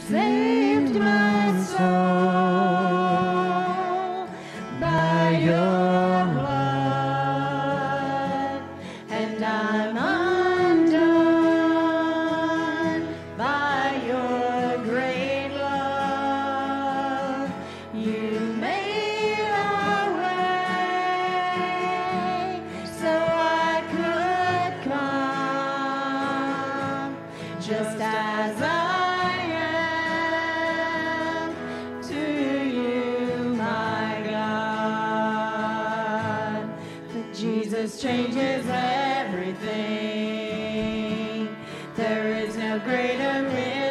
saved my soul by your blood, and I'm undone by your great love. You made a way so I could come just as I am to you, my God. But Jesus changes everything. There is no greater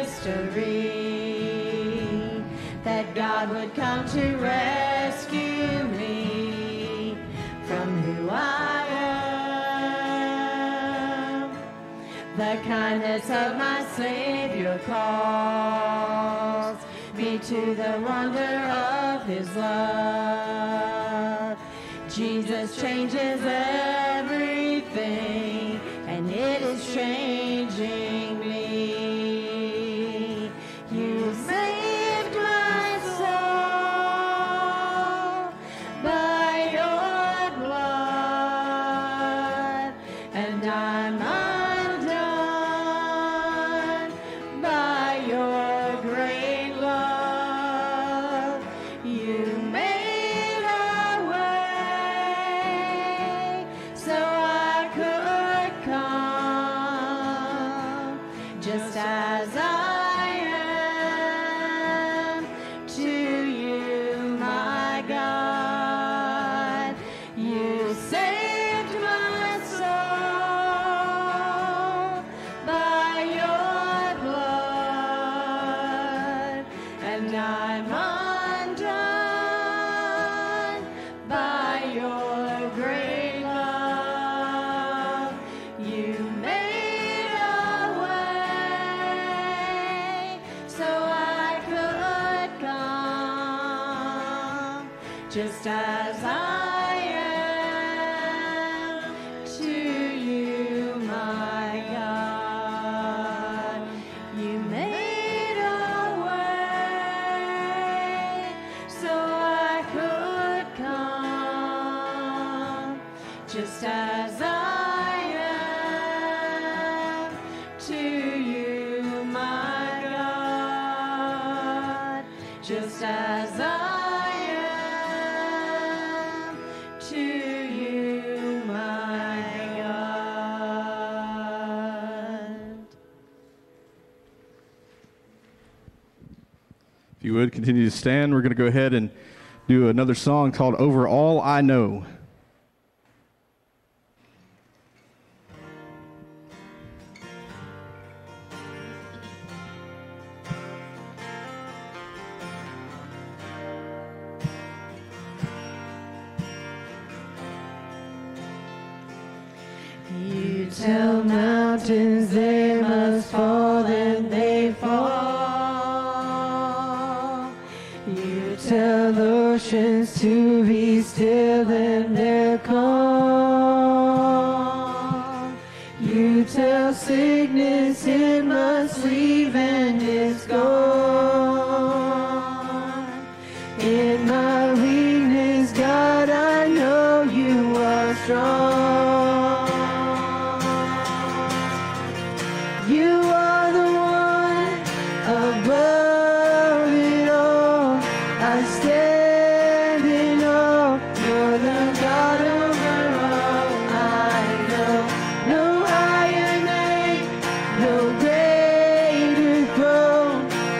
mystery that God would come to rescue me from who I am. The kindness of my Savior calls me to the wonder of his love. Jesus changes everything, and it is changing me. You saved my soul by your blood, and I'm undone by your great love. You made a way so I could come just as I am to you, my God. You saved my soul by your blood, and I'm undone by your great love. You made a way so I could come just as I am to you, my God. You made a way so I could come just as I am to you, my God. Just as I am to you, my God. If you would continue to stand, we're going to go ahead and do another song called Over All I Know. You tell mountains they must fall, and they fall. You tell oceans to be still, and they're calm. You tell sickness it must leave, and it's gone. In my weakness, God, I know you are strong. You are the one above it all. I stand in awe. You're the God over all. I know no higher name, no greater throne.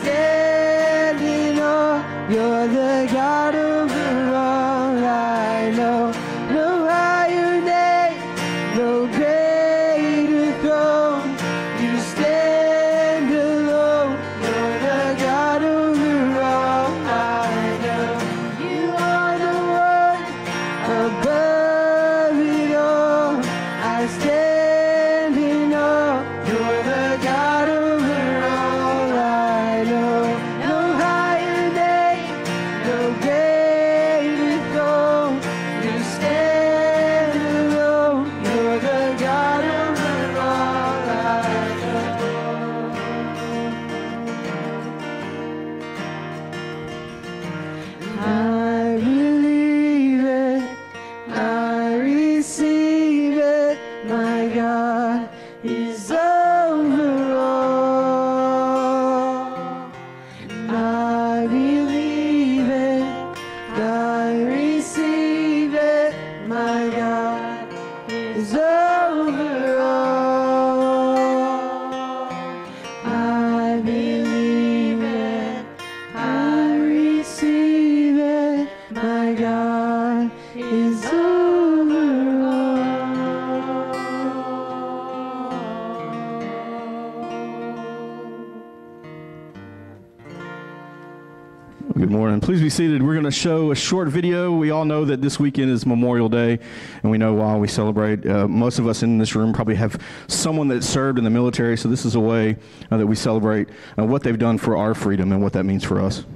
stand in awe. You're the God over all I know. No higher name, no greater throne. You stand alone. You're the God over all I know. You are the one above it all. I stand in awe. You're the God over all I know. No higher name, no greater throne. You stand alone. You're the God over all I know. I believe it, I receive it, my God is over all. I believe it, I receive it, my God is over all. I believe it, I receive it, my God is over all. Good morning. Please be seated. We're going to show a short video. We all know that this weekend is Memorial Day, and we know why we celebrate. Most of us in this room probably have someone that served in the military, so this is a way that we celebrate what they've done for our freedom and what that means for us.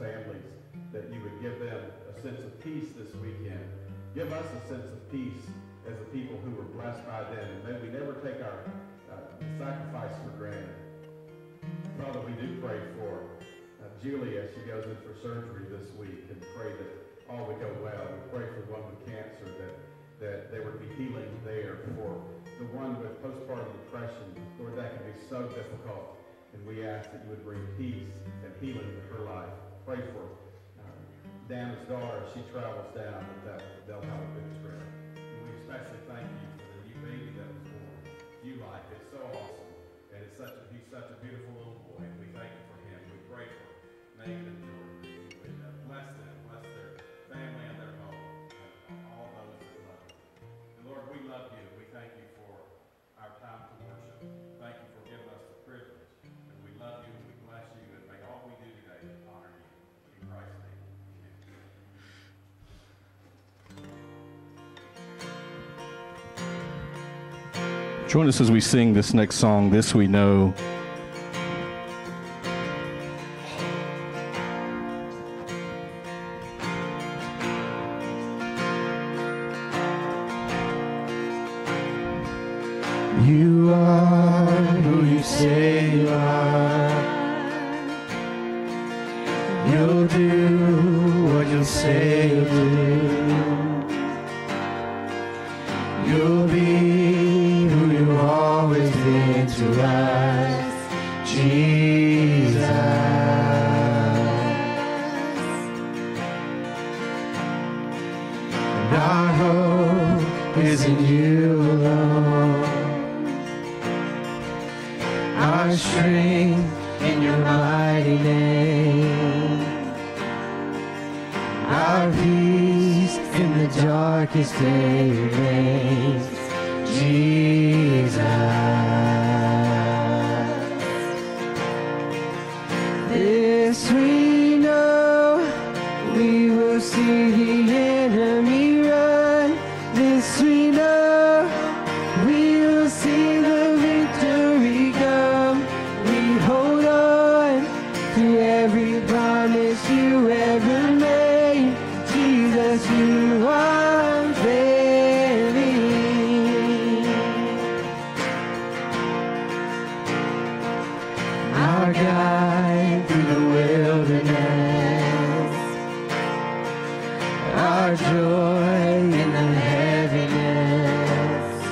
families, that you would give them a sense of peace this weekend. Give us a sense of peace as the people who were blessed by them. And may we never take our sacrifice for granted. Father, we do pray for Julie as she goes in for surgery this week, and pray that all would go well. We pray for the one with cancer, that there would be healing there. For the one with postpartum depression, Lord, that can be so difficult. And we ask that you would bring peace and healing to her life. Pray for Dana's daughter as she travels down, that they'll have a good trip. And we especially thank you for the new baby that was born. You like it. It's so awesome. And he's such a beautiful little boy. And we thank you for him. We pray for Megan and Jordan. We bless them, bless their family and their home, and all those that love them. And Lord, we love you. We thank you for our time to worship. Thank you for giving us the privilege. And we love you and we bless you. And may all we do today honor you. In Christ's name. Join us as we sing this next song, This We Know. You are who you say you are. You'll do what you say you'll do. You'll be who you've always been to us, Jesus. And our hope is in you alone. Our strength in your mighty name. Our peace in the darkest day remains, Jesus. This we know, we will see the enemy run. This we know, we will see the victory come. We hold on to every promise you ever made. Jesus, you are unfailing. Our guide through the wilderness, our joy in the heaviness,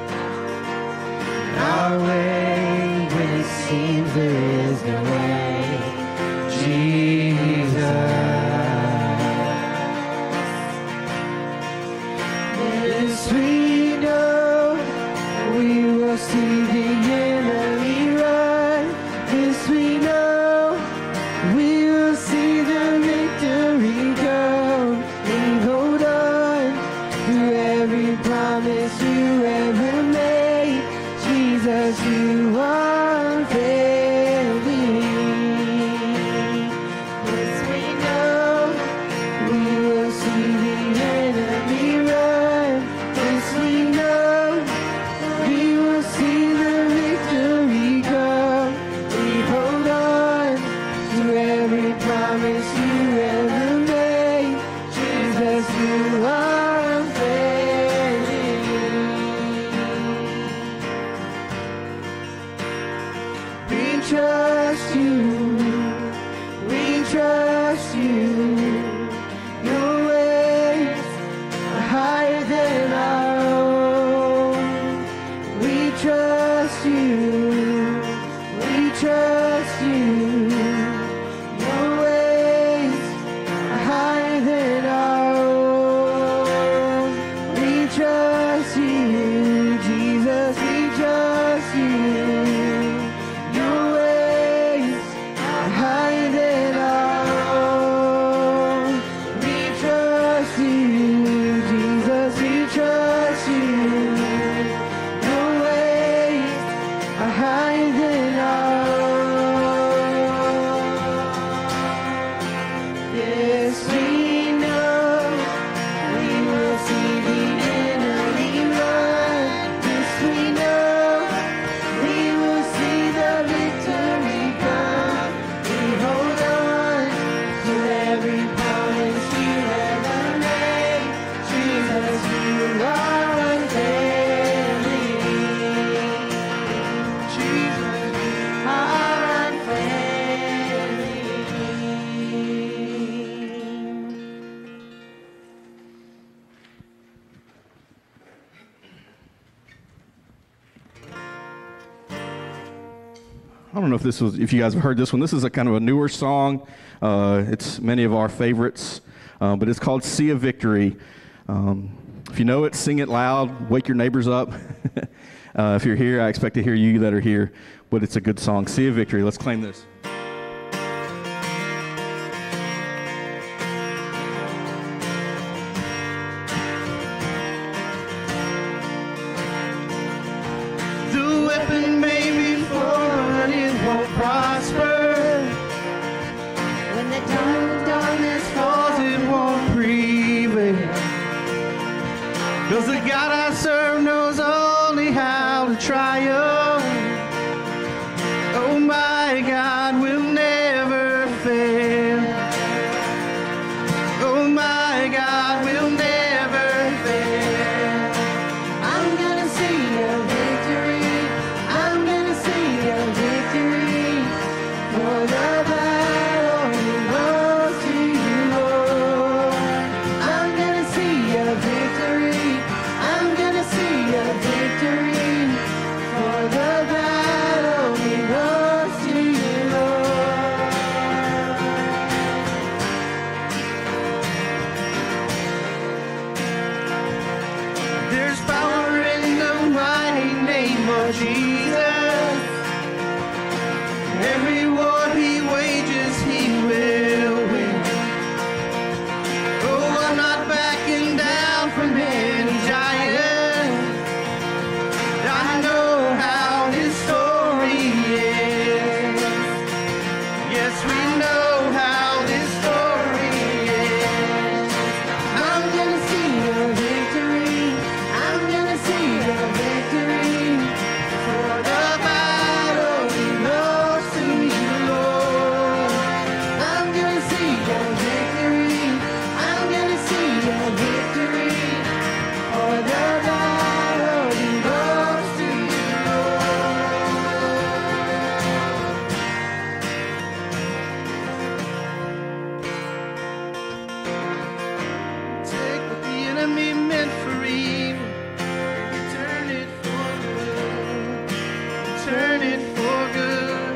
our way when it seems there is no way, Jesus. This we know, we will see the enemy run. This we know, we will see the victory come. We hold on to every promise you ever made. Jesus, you are unfailing. Yes, we know, we will see the enemy run. Yes, we know, we will see the victory come. We hold on to every promise you ever made. Jesus, you are unfailing. We trust you, we trust you. Your ways are higher than our own. We trust you, we trust you. Your ways are higher than our own. We trust you, Jesus, we trust you. Your ways are higher than our own. every promise you ever made. Jesus, you are unfailing. Jesus, you are unfailing. I don't know if you guys have heard this one. This is a kind of a newer song. It's many of our favorites, but it's called Sea of Victory. If you know it, sing it loud, wake your neighbors up. If you're here, I expect to hear you that are here, but it's a good song. Sea of Victory. Let's claim this. The weapon may be formed, it won't prosper. When the darkness falls, it won't prevail. 'Cause the God I serve knows only how to triumph. Oh, my God will never fail. Oh, my God will never fail. I'm gonna see a victory. I'm gonna see a victory. For the battle belongs to you, Lord. I'm gonna see a victory. I'm gonna see a victory. For the battle belongs to you, Lord. There's power in the mighty name of Jesus. Every war he wages, he will win. Oh, I'm not backing down from any giant. I know how his story ends. Yes, we know how this story ends. I'm gonna see a victory. I'm gonna see a victory. For the battle belongs to you, Lord. I'm gonna see a victory. I'm gonna see a victory. For the battle belongs to you, Lord. Take what the enemy meant for evil, and turn it for good. Turn it for good.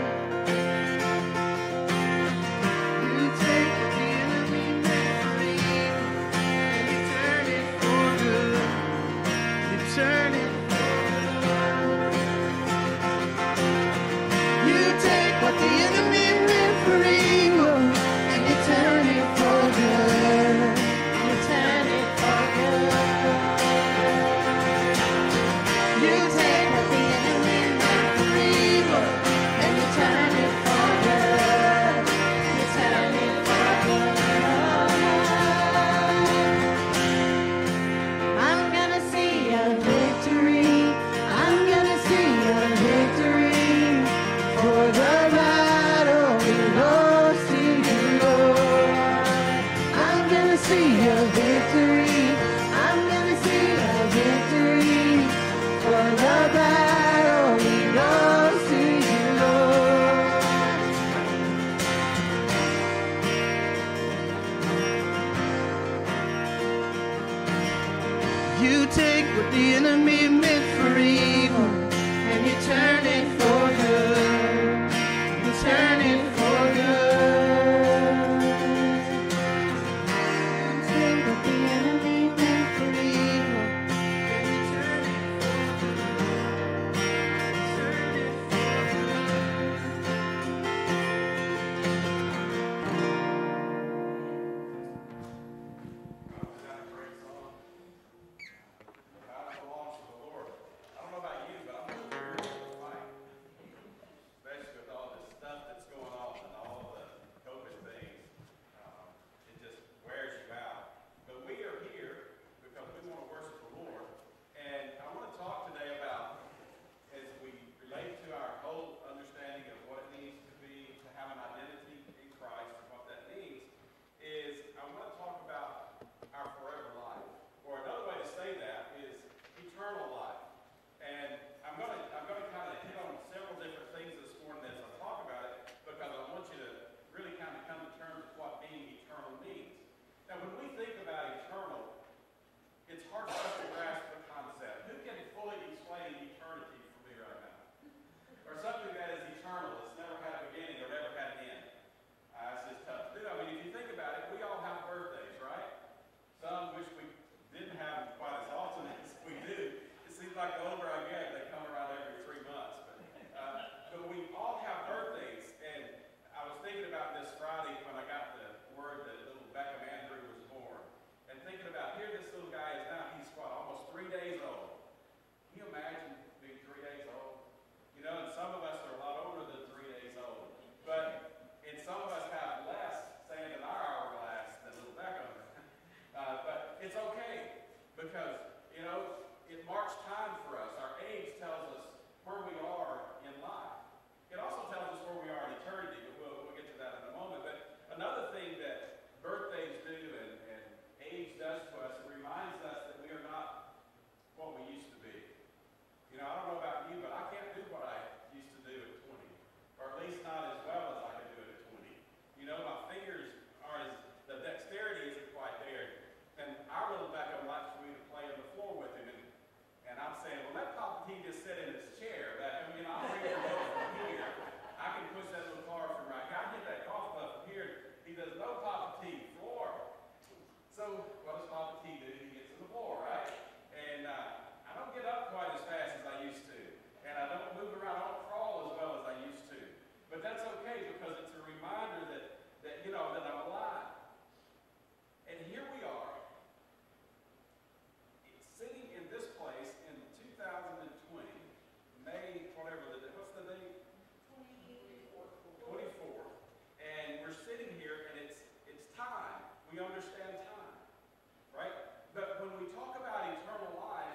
You take what the enemy meant for evil, and you turn it for good. You turn it for good. You take what the enemy meant for evil, and you turn it for good. You turn it for good. You take what the enemy meant for evil, and you turn it for good. You turn it for good. I'm gonna see a victory. I'm gonna see a victory. For the battle belongs to you, Lord. I'm gonna see a victory. I'm gonna see a victory. For the battle belongs to you, Lord. You take what the enemy meant for evil, and you turn it for good. You turn it for good. You take what the enemy meant for evil, and you turn it for good. You turn it for Belongs to the Lord. I don't know about you, but I'm over here in the fight. Papa T? Floor. So what does Papa T do? He gets on the floor, right? And I don't get up quite as fast as I used to. And I don't move around, I don't crawl as well as I used to. But that's okay because it's a reminder that you know, that I'm alive. And here we are, sitting in this place in 2020, May, whatever the day, what's the date? 24th. And we're sitting here and it's time. We understand time, right? But when we talk about eternal life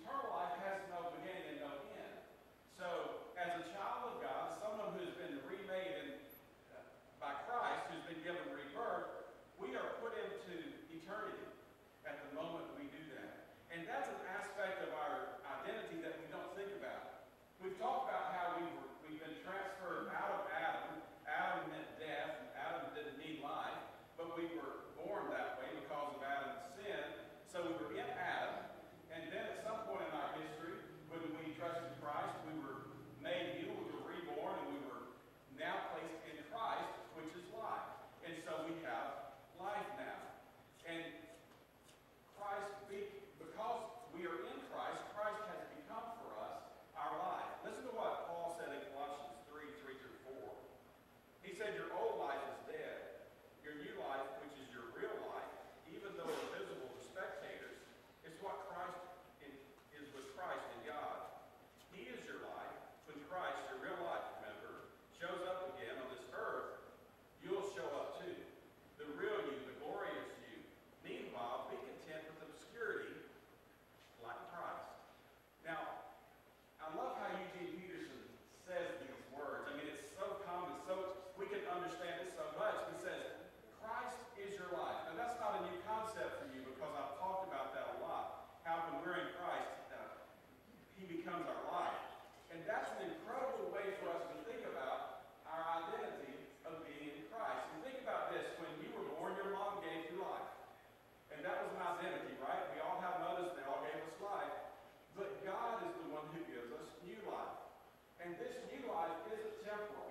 has no beginning and no end. So as a child of God, someone who's been remade by Christ, who's been given rebirth, we are put into eternity at the moment we do that. And that's an aspect of our identity that we don't think about. We've talked about how we've been transferred out of Adam. Adam meant death, and Adam didn't need life, but we were born that way because of Adam's sin. So we were in Adam, and then at some point in our history, when we trusted Christ, we were made new, we were reborn, and we were now placed in Christ, which is life. And so we have life now. And Christ, because we are in Christ, Christ has become for us our life. Listen to what Paul said in Colassians 3:3-4. He said, your old life is dead. Your new life, which is your real life, even though invisible to spectators, is what Christ is with Christ in God. He is your life. When Christ, your real life, remember, shows up again on this earth, you'll show up too. The real you, the glorious you. Meanwhile, be content with obscurity like Christ. Now, I love how Eugene Peterson says these words. I mean, it's so common, so we can understand it so much. He says, Christ is your life. Now, that's not a new concept for you because I've talked about that a lot. How when we're in Christ, He becomes our life. And that's an incredible way for us to think about our identity of being in Christ. And think about this. When you were born, your mom gave you life. And that was an identity, right? We all have mothers, they all gave us life. But God is the one who gives us new life. And this new life isn't temporal.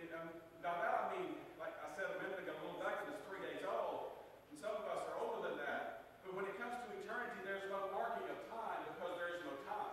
By that I mean, like I said a minute ago, little Duncan is 3 days old, and some of us are older than that. But when it comes to eternity, there's no marking of time because there is no time.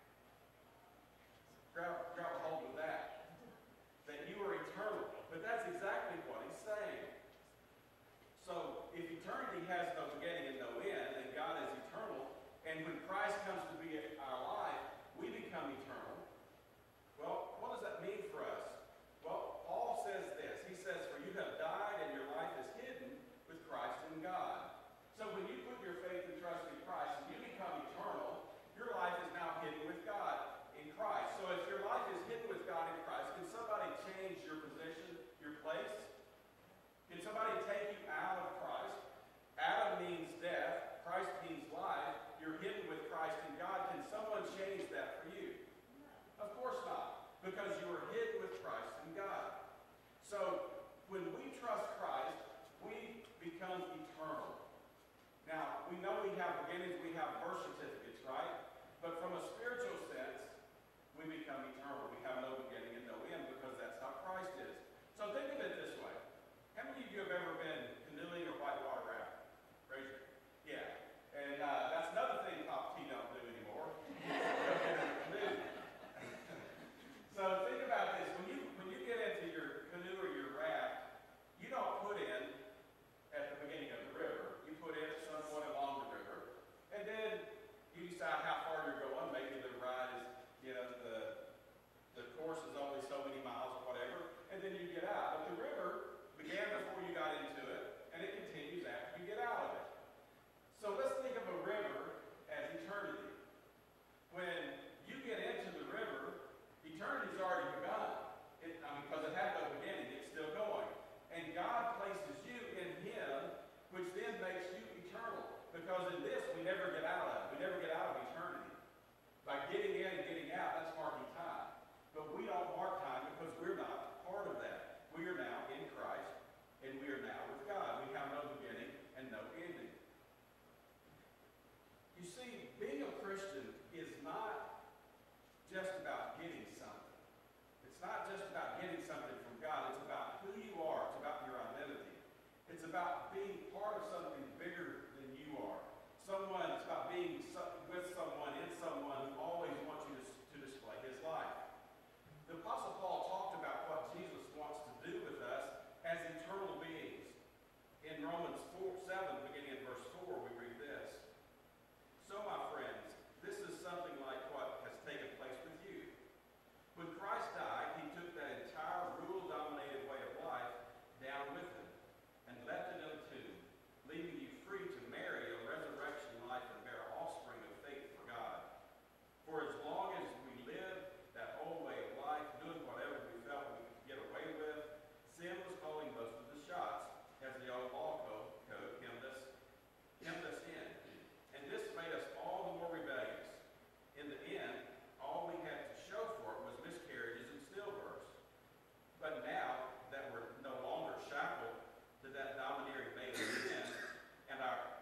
Grab a hold of that. That you are eternal. But that's exactly what he's saying. So if eternity has no beginning and no end, and God is eternal, and when Christ comes to be our life, we become eternal. Well, what does that mean for us? Well, Paul says this. He says, for you have died and your life is hidden with Christ in God. So when you put your faith and trust in Christ and you become eternal, your life is now hidden with God in Christ. So if your life is hidden with God in Christ, can somebody change your position, your place? Can somebody take you out of Christ? Adam means death. Christ means life. You're hidden with Christ in God. Can someone change that for you? Of course not. Because you are hidden with Christ in God. So when we trust Christ, we become eternal. Now, we know we have beginnings, we have birth certificates, right? But from a spiritual sense, we become eternal. We have no beginning and no end because that's how Christ is. So think of it this way. How many of you have ever been canoeing or whitewater rafting? Raise your hand. Yeah. And that's another thing Papa T don't do anymore. Canoe. So think about this. When you get into your canoe or your raft, you don't put in at the beginning of the river. You put in at some point along the river. And then you decide how far you're going. Maybe the ride is, the course is only so many miles or whatever. And then you get out. But the river began before you got into it. being part of something bigger than you are. It's about being with someone, in someone who always wants you to display his life. The Apostle Paul talked about what Jesus wants to do with us as eternal beings. In Romans 7, beginning in verse 4, we read this. So, my friends, this is something like what has taken place with you. When Christ died, he took that entire rule-dominated way of life down with him and left it in a tomb, leaving you free to marry a resurrection life and bear offspring of faith for God. For as long as we live that old way of life, doing whatever we felt we could get away with, sin was calling most of the shots, as the old law code hemmed us in. And this made us all the more rebellious. In the end, all we had to show for it was miscarriages and stillbirths. But now that we're no longer shackled to that domineering made of sin, and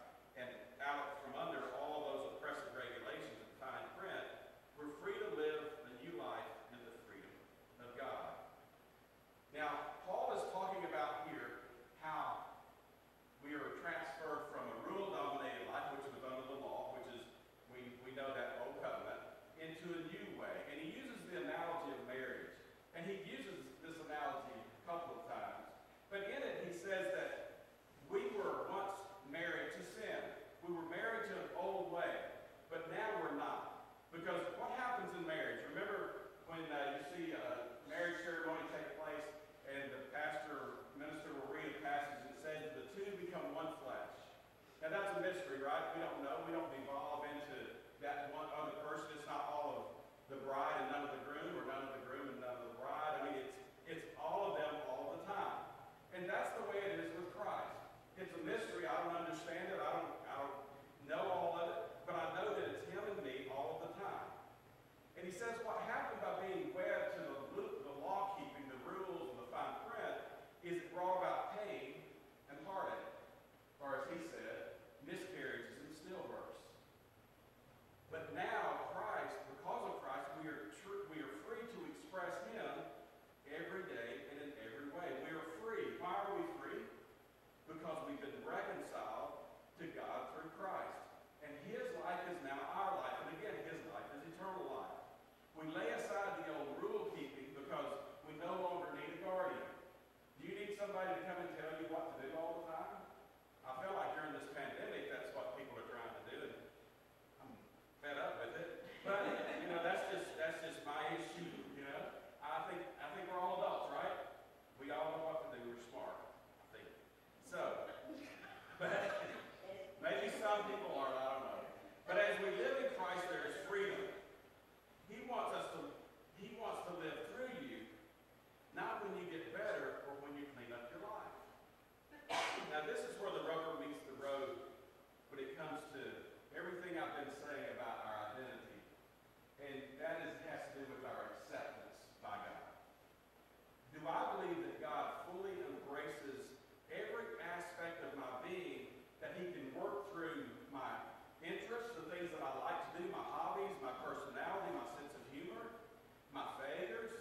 out from under all those oppressive regulations and fine print, we're free to live the new life in the freedom of God. Now, Paul is talking about here how we are transferred from a rule-dominated life, which was under the law, which is, we know that old covenant, into a new way. And he uses the analogy of marriage. And he uses this analogy a couple of times. But in it, he says that we were once married to sin. We were married to an old way. But now we're not. Because what happens in marriage? Remember when you see a marriage ceremony take place and the minister will read a passage that says the two become one flesh. Now that's a mystery, right? We don't know. We don't evolve into that one other person. It's not all of the bride and none of the groom, or none of the groom and none of the bride. I mean, it's all of them all the time. And that's the way it is with Christ. It's a mystery. I don't understand it. I don't know all of it, but I know that it's him and me all of the time. And he says what happened by being wed to the law keeping, the rules, and the fine print, is it brought about pain and heartache, or as he said, miscarriages and stillbirths. But now Christ, because of Christ, we are free to express him every day and in every way. We are free. Why are we free? Because we've been reconciled to God through Christ. And his life is now our life. And again, his life is eternal life. We lay aside the old rule keeping because we no longer need a guardian. Do you need somebody to come and tell you what to do all the time? I feel like during this pandemic, that's what people are trying to do. And I'm fed up with it. But, that's just my issue, I think we're all adults, right? We all know what to do. We're smart, I think. So, but maybe some people aren't, I don't know. But as we live in Christ, there is freedom. He wants to live through you, not when you get better or when you clean up your life. Now, this is where the rubber meets the road when it comes to everything I've been saying about our identity. And that has to do with our acceptance by God. Do I believe that God fully embraces every aspect of my being, that he can work through my interests, the things that I like to do, my hobbies, my personality, my sense of humor, my failures?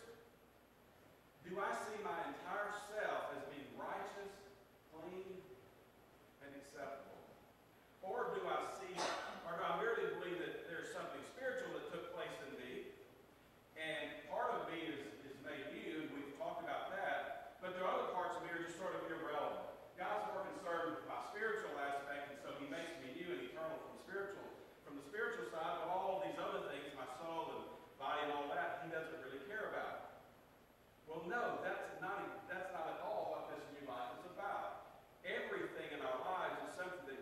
Do I see my entire self as being righteous, clean, and acceptable? Or do I merely believe that there's something spiritual that took place in me, and part of me is made new, and we've talked about that, but the other parts of me are just sort of irrelevant. God's more concerned with my spiritual aspect, and so he makes me new and eternal from the spiritual side, but all of these other things, my soul and body and all that, he doesn't really care about. Well, no, that's not at all what this new life is about. Everything in our lives is something that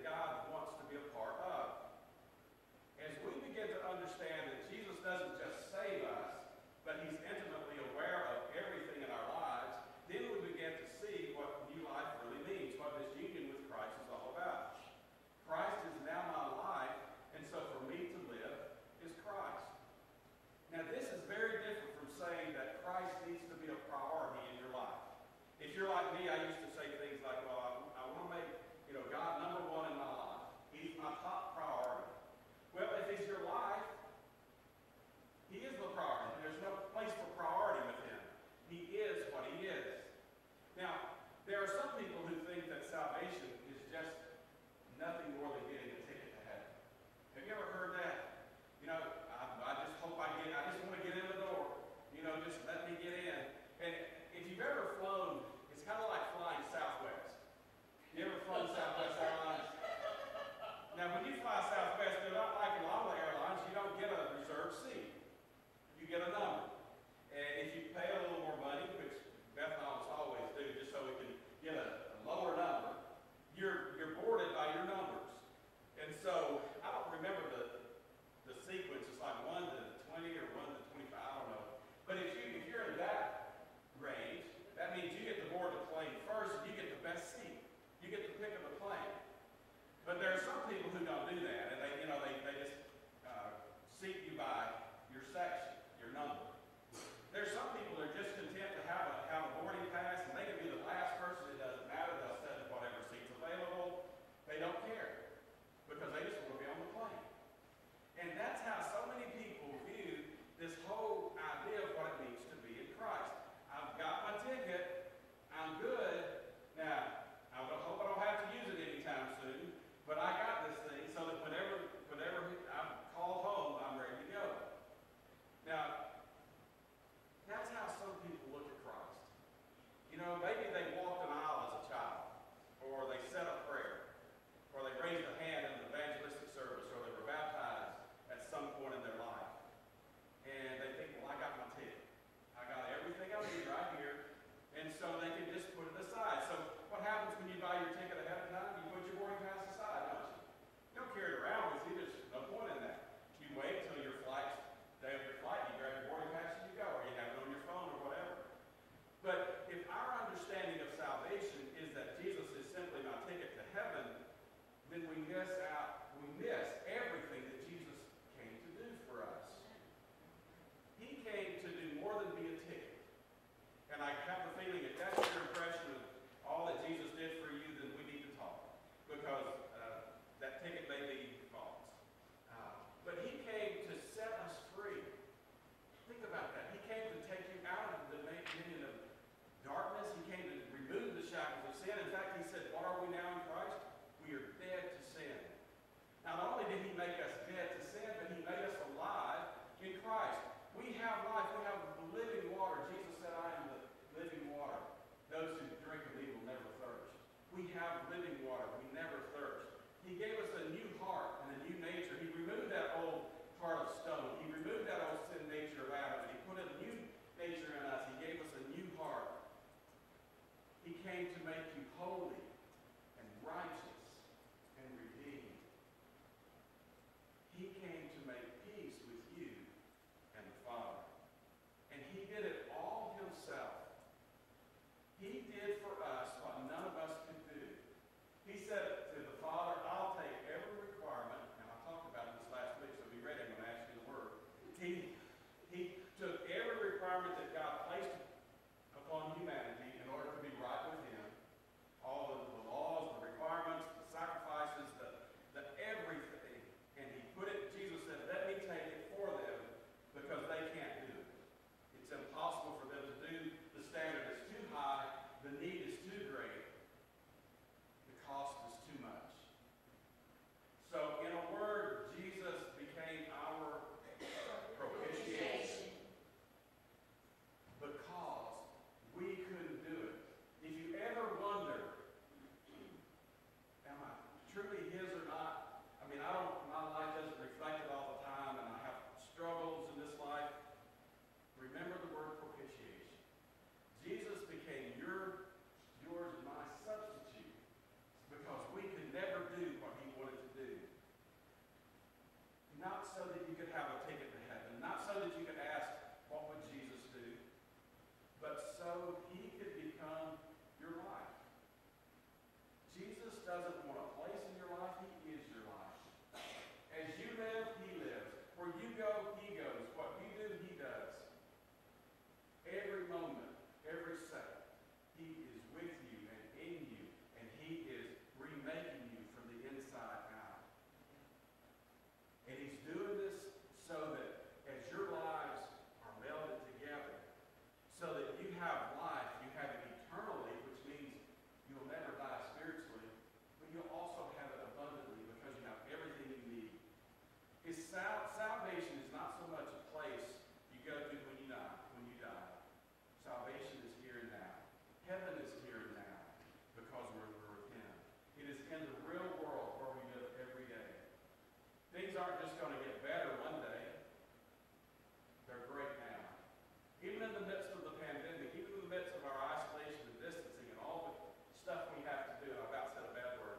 so that you could have a ticket to heaven, not so that you could ask, what would Jesus do? But so he could become your life. Jesus doesn't want a place in your life. He is your life. As you live, he lives. Where you go, he goes. What you do, he does. Every moment, every second, he is with you and in you, and he is remaking you from the inside out. And he's doing this so that as your lives are melded together, so that you have life, you have it eternally, which means you'll never die spiritually, but you'll also have it abundantly because you have everything you need. His salvation is not so much a place you go to when you die. Salvation is here and now. Heaven is here and now because we're with him. It is in the real world where we live every day. Things aren't just going to get better one day. They're great now. Even in the midst of the pandemic, even in the midst of our isolation and distancing and all the stuff we have to do, I about said a bad word.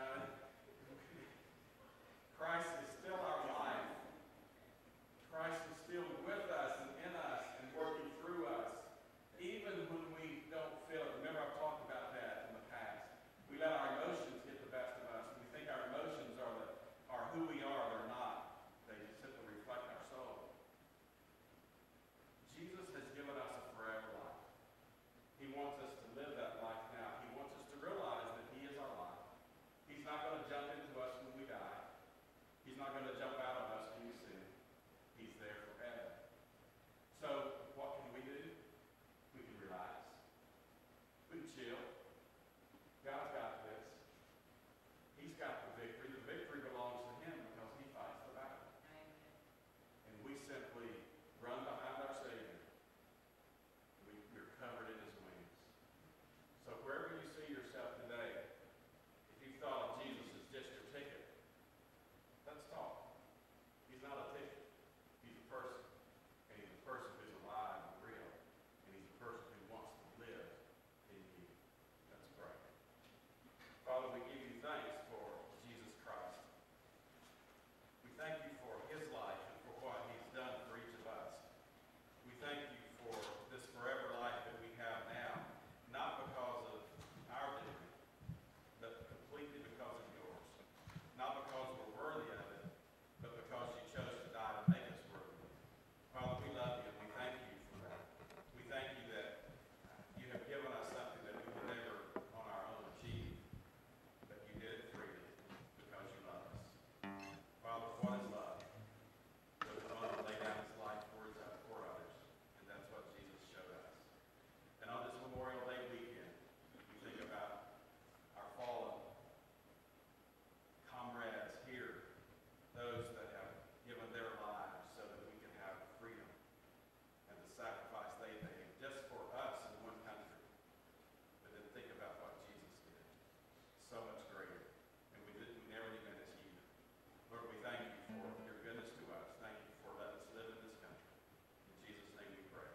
Christ is still our life. Christ is still with us and in us and working through us. Even when we don't feel it. Remember, I've talked about that in the past. We let our emotions get the best of us. We think our emotions are who we are. They're not. They simply reflect our soul. Jesus has given us a forever life. He wants us to live that life now. He wants us to realize that he is our life. He's not going to jump into us when we die. He's not going to jump out of us when we sin. He's there forever. So, what can we do? We can relax. We can chill. God's got this. He's got the victory. The victory belongs to him because he fights the battle. And we simply run behind our Savior. We're covered in his wings. So wherever you see yourself today, if you thought of Jesus as just your ticket, let's talk. He's not a ticket. He's a person. And he's a person who's alive and real. And he's a person who wants to live in you. Let's pray. Father, we give you thanks for Jesus Christ. We thank you for his life and for what he's done for each of us. We thank you for this forever life that we have now, not because of our doing, but completely because of yours. Not because we're worthy of it, but because you chose to die to make us worthy. Father, we love you and we thank you for that. We thank you that you have given us something that we could never on our own achieve, but you did it freely because you love us. Father, what is love? But the one who laid down his life for others, and that's what Jesus showed us. And on this Memorial Day weekend, we think about our fallen comrades here, those that have given their lives so that we can have freedom and the sacrifice they made just for us in one country. But then think about what Jesus did. So much greater. And we never even achieved it. Lord, we thank you for your goodness to us. Thank you for letting us live in this country. In Jesus' name we pray.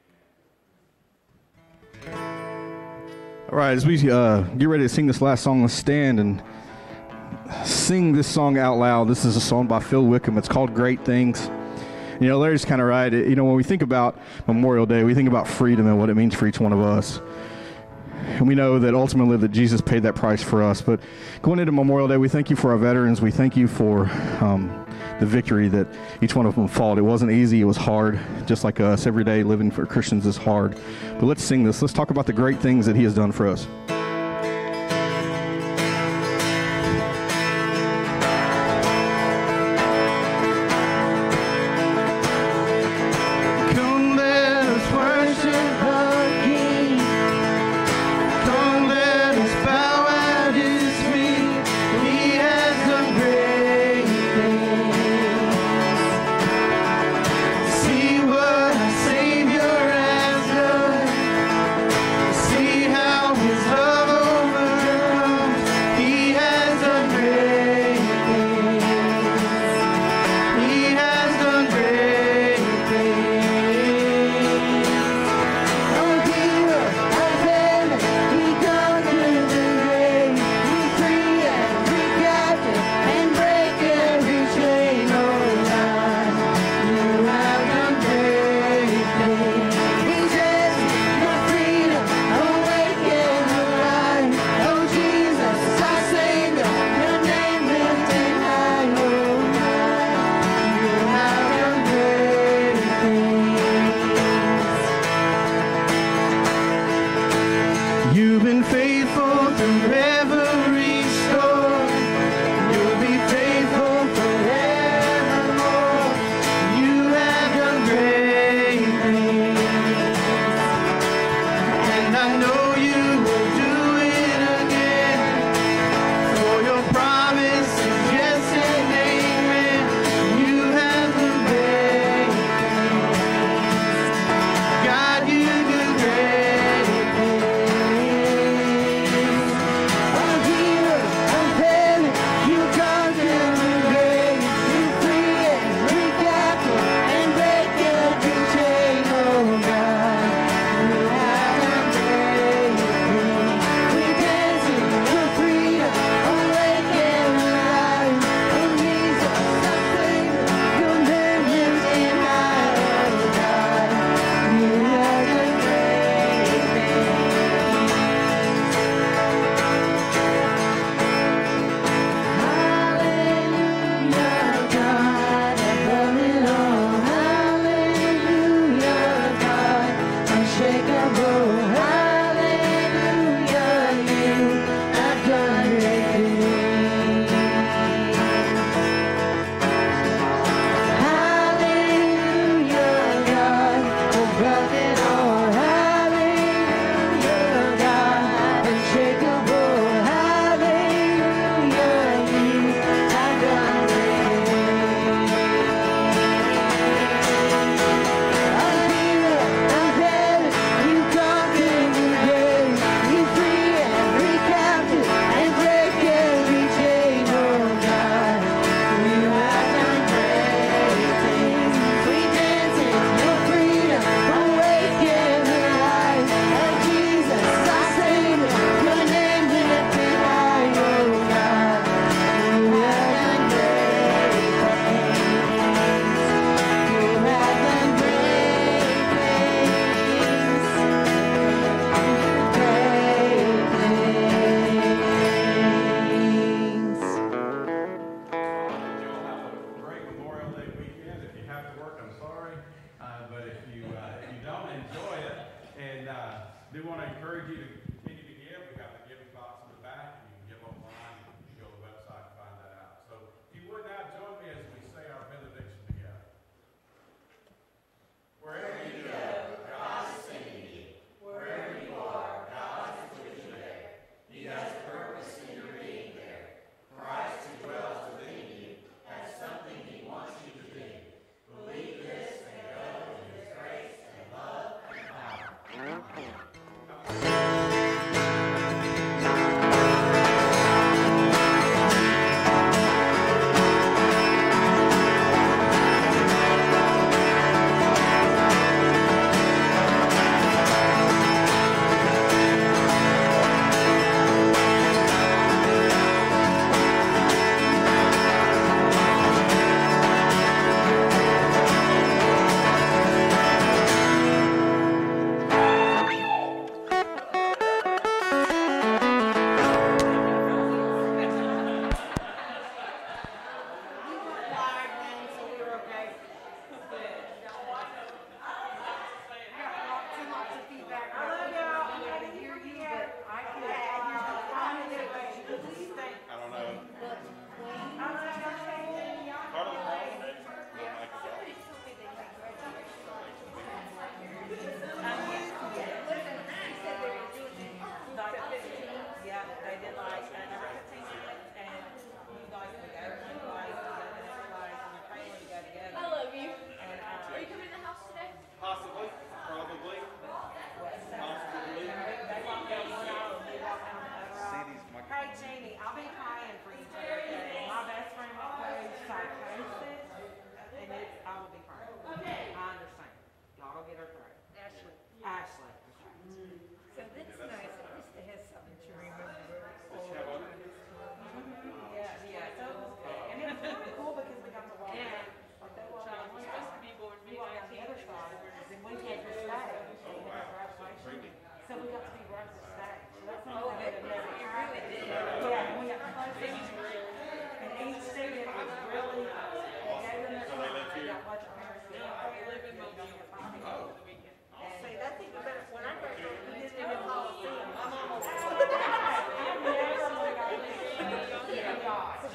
Amen. All right, as we get ready to sing this last song, let's stand and sing this song out loud. This is a song by Phil Wickham. It's called Great Things. You know, Larry's kind of right. You know, when we think about Memorial Day, we think about freedom and what it means for each one of us. And we know that ultimately that Jesus paid that price for us. But going into Memorial Day, we thank you for our veterans. We thank you for the victory that each one of them fought. It wasn't easy. It was hard. Just like us, every day living for Christians is hard. But let's sing this. Let's talk about the great things that he has done for us. His love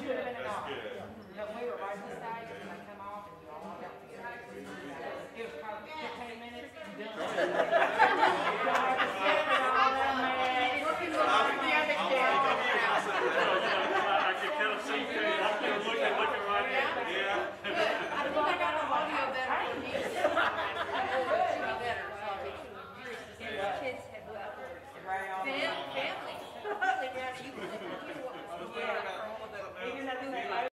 should have been an That's R. good.